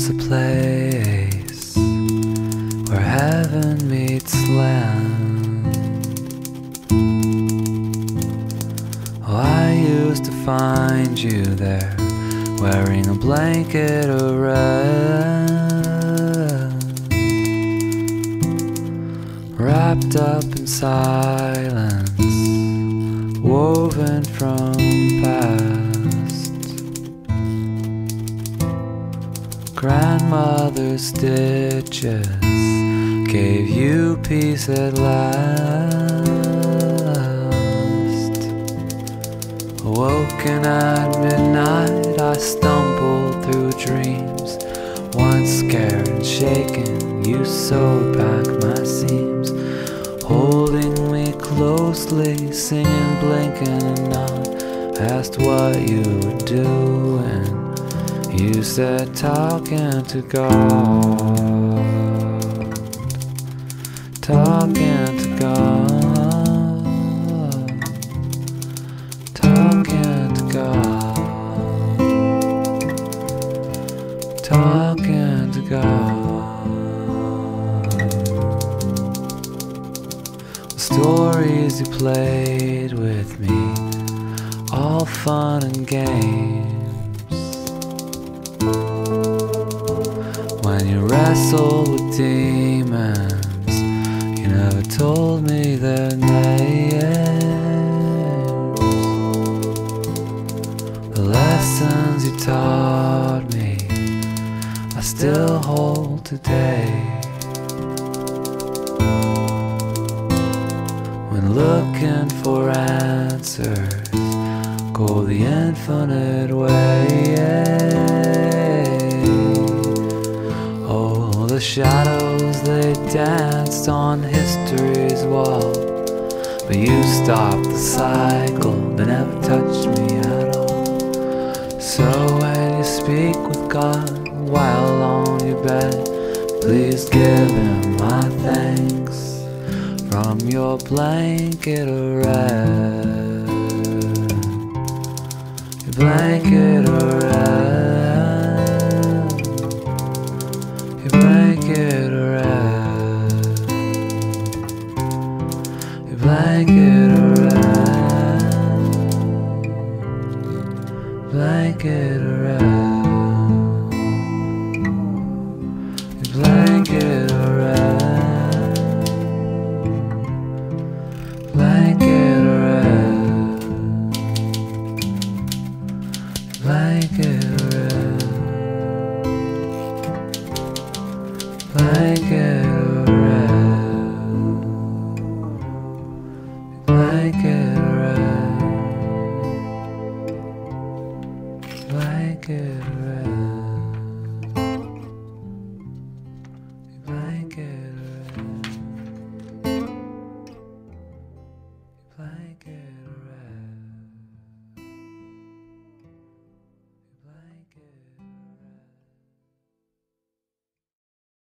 There's a place where heaven meets land. Oh, I used to find you there, wearing a blanket of red, wrapped up in silence, woven from past. Grandmother's stitches gave you peace at last. Awoken at midnight, I stumbled through dreams. Once scared and shaken, you sewed back my seams, holding me closely, singing, blinking and not. Asked what you were doing. You said talking to God, talking to God, talking to God, talking to God. The stories you played with me, all fun and games. When you wrestled with demons, you never told me their names. The lessons you taught me, I still hold today. When looking for answers, go the infinite way. Oh, the shadows, they danced on history's wall, but you stopped the cycle, they never touched me at all. So when you speak with God while on your bed, please give him my thanks from your blanket of red. Your blanket of red, your blanket of red, your blanket of red, blanket of red, your blanket of red, blanket of red, blanket of red, blanket of red, blanket of red, blanket of red, blanket.